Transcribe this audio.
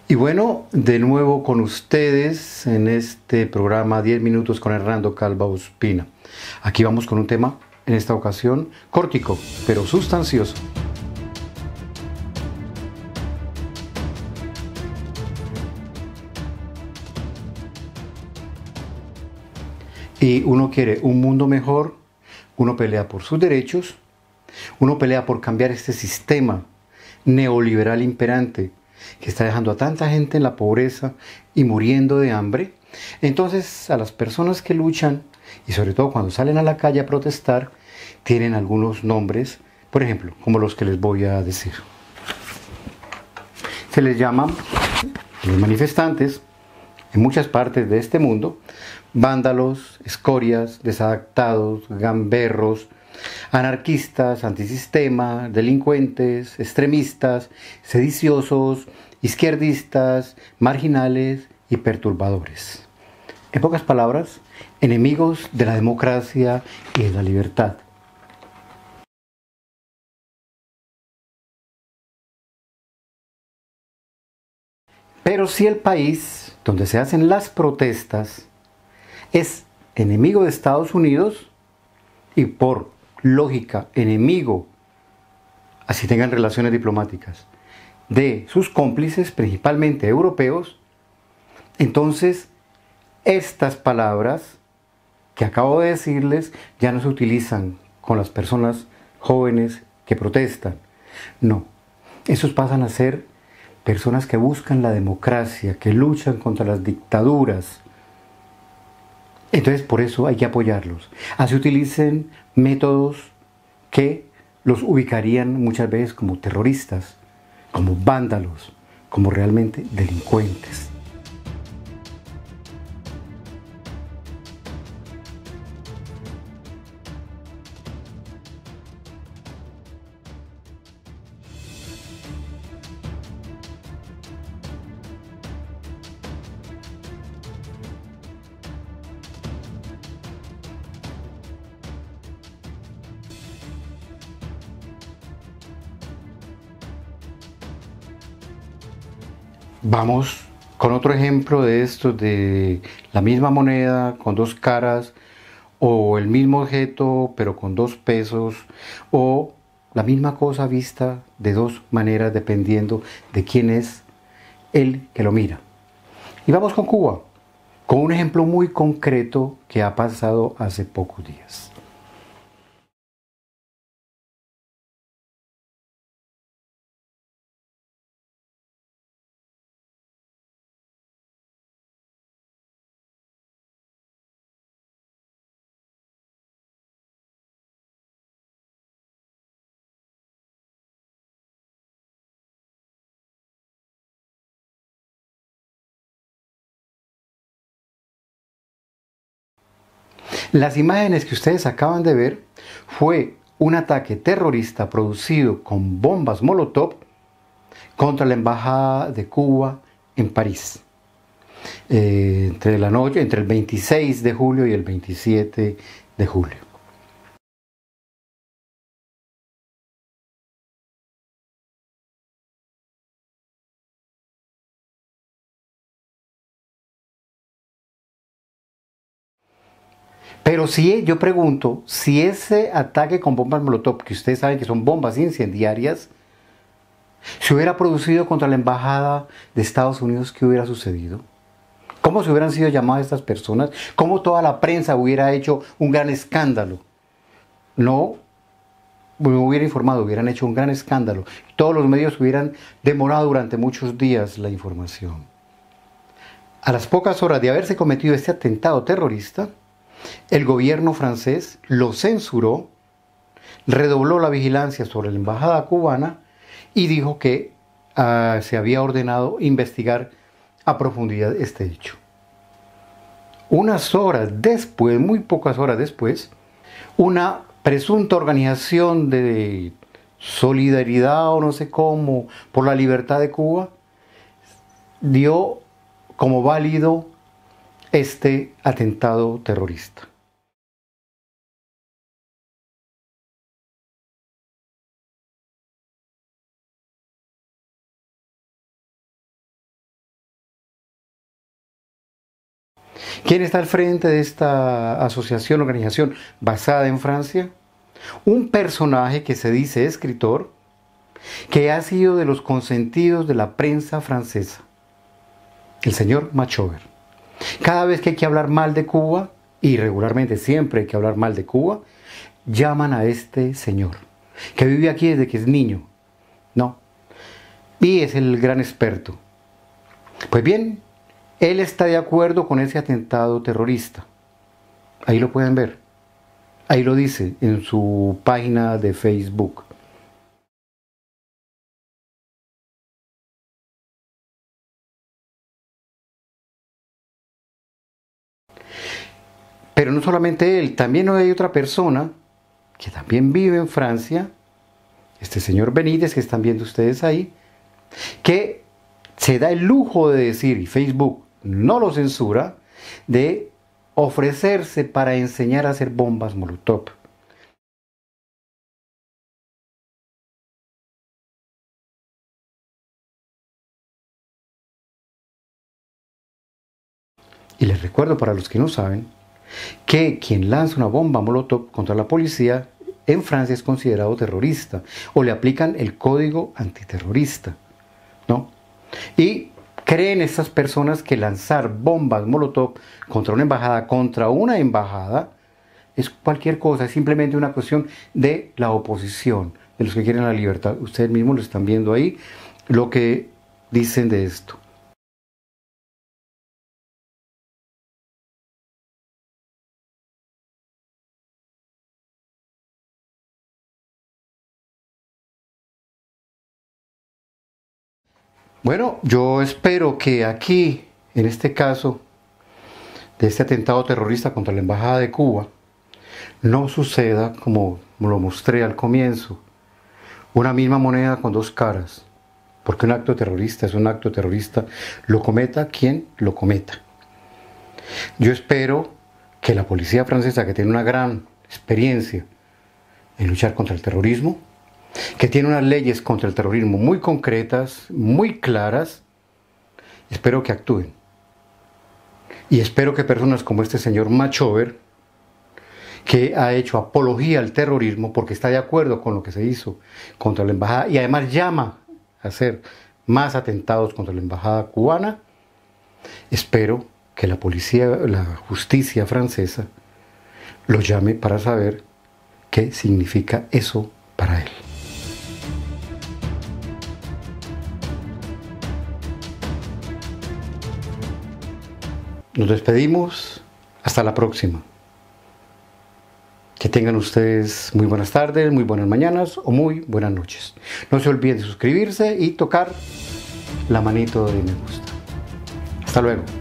Y bueno, de nuevo con ustedes en este programa 10 minutos con Hernando Calva Ospina. Aquí vamos con un tema, en esta ocasión, cortico, pero sustancioso. Y uno quiere un mundo mejor, uno pelea por sus derechos, uno pelea por cambiar este sistema neoliberal imperante que está dejando a tanta gente en la pobreza y muriendo de hambre. Entonces, a las personas que luchan, y sobre todo cuando salen a la calle a protestar, tienen algunos nombres, por ejemplo, como los que les voy a decir. Se les llama, los manifestantes, en muchas partes de este mundo, vándalos, escorias, desadaptados, gamberros, anarquistas, antisistema, delincuentes, extremistas, sediciosos, izquierdistas, marginales y perturbadores. En pocas palabras, enemigos de la democracia y de la libertad. Pero si el país donde se hacen las protestas es enemigo de Estados Unidos y por lógica enemigo, así tengan relaciones diplomáticas, de sus cómplices, principalmente europeos, entonces estas palabras que acabo de decirles ya no se utilizan con las personas jóvenes que protestan. No, esos pasan a ser personas que buscan la democracia, que luchan contra las dictaduras. Entonces por eso hay que apoyarlos. Así utilicen métodos que los ubicarían muchas veces como terroristas, como vándalos, como realmente delincuentes. Vamos con otro ejemplo de esto, de la misma moneda con dos caras, o el mismo objeto pero con dos pesos, o la misma cosa vista de dos maneras dependiendo de quién es el que lo mira. Y vamos con Cuba, con un ejemplo muy concreto que ha pasado hace pocos días. Las imágenes que ustedes acaban de ver fue un ataque terrorista producido con bombas Molotov contra la Embajada de Cuba en París, entre la noche, entre el 26 de julio y el 27 de julio. Pero si yo pregunto, si ese ataque con bombas Molotov, que ustedes saben que son bombas incendiarias, se hubiera producido contra la Embajada de Estados Unidos, ¿qué hubiera sucedido? ¿Cómo se hubieran sido llamadas estas personas? ¿Cómo toda la prensa hubiera hecho un gran escándalo? No hubiera informado, hubieran hecho un gran escándalo. Todos los medios hubieran demorado durante muchos días la información. A las pocas horas de haberse cometido este atentado terrorista, el gobierno francés lo censuró, redobló la vigilancia sobre la embajada cubana y dijo que se había ordenado investigar a profundidad este hecho. Unas horas después, muy pocas horas después, una presunta organización de solidaridad o no sé cómo por la libertad de Cuba dio como válido este atentado terrorista. ¿Quién está al frente de esta asociación, organización basada en Francia? Un personaje que se dice escritor, que ha sido de los consentidos de la prensa francesa, el señor Machover. Cada vez que hay que hablar mal de Cuba, y regularmente siempre hay que hablar mal de Cuba, llaman a este señor, que vive aquí desde que es niño, ¿no? Y es el gran experto. Pues bien, él está de acuerdo con ese atentado terrorista. Ahí lo pueden ver. Ahí lo dice en su página de Facebook. Pero no solamente él, también hay otra persona que también vive en Francia, este señor Benítez que están viendo ustedes ahí, que se da el lujo de decir, y Facebook no lo censura, de ofrecerse para enseñar a hacer bombas Molotov. Y les recuerdo para los que no saben, que quien lanza una bomba Molotov contra la policía en Francia es considerado terrorista o le aplican el código antiterrorista, ¿no? Y creen estas personas que lanzar bombas Molotov contra una embajada es cualquier cosa, es simplemente una cuestión de la oposición, de los que quieren la libertad. Ustedes mismos lo están viendo ahí, lo que dicen de esto. Bueno, yo espero que aquí, en este caso de este atentado terrorista contra la Embajada de Cuba, no suceda como lo mostré al comienzo, una misma moneda con dos caras, porque un acto terrorista es un acto terrorista, lo cometa quien lo cometa. Yo espero que la policía francesa, que tiene una gran experiencia en luchar contra el terrorismo, que tiene unas leyes contra el terrorismo muy concretas, muy claras, espero que actúen. Y espero que personas como este señor Machover, que ha hecho apología al terrorismo porque está de acuerdo con lo que se hizo contra la embajada y además llama a hacer más atentados contra la embajada cubana, espero que la policía, la justicia francesa, lo llame para saber qué significa eso para él. Nos despedimos, hasta la próxima. Que tengan ustedes muy buenas tardes, muy buenas mañanas o muy buenas noches. No se olviden de suscribirse y tocar la manito de me gusta. Hasta luego.